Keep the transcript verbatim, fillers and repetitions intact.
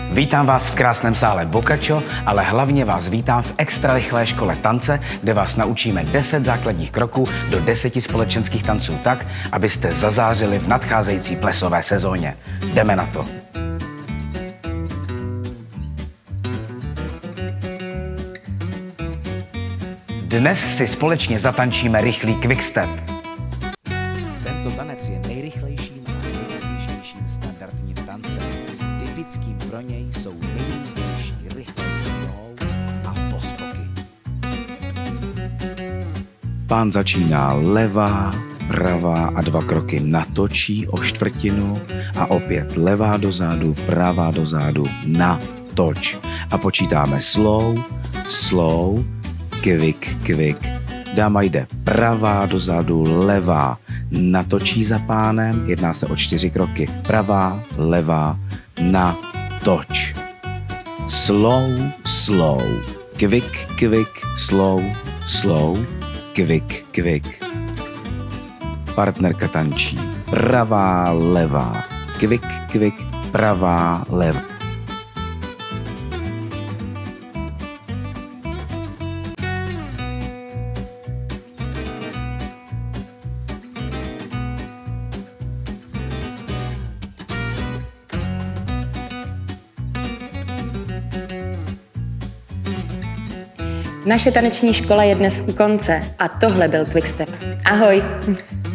Vítám vás v krásném sále Boccaccio, ale hlavně vás vítám v extra rychlé škole tance, kde vás naučíme deset základních kroků do deseti společenských tanců tak, abyste zazářili v nadcházející plesové sezóně. Jdeme na to! Dnes si společně zatančíme rychlý quickstep. Tento tanec je nejrychlejším a nejsvěžnějším standardním tancem. Typickým pro něj jsou nejrůznější rychlé nohou a poskoky. Pán začíná levá, pravá a dva kroky natočí o čtvrtinu a opět levá dozadu, pravá dozadu, natoč. A počítáme slow, slow, quick, quick. Dáma jde pravá dozadu, levá, natočí za pánem, jedná se o čtyři kroky. Pravá, levá, natoč. Slow, slow, quick, quick, slow, slow, quick, quick. Partnerka tančí pravá, levá, quick, quick, pravá, levá. Naše taneční škola je dnes u konce a tohle byl Quickstep. Ahoj!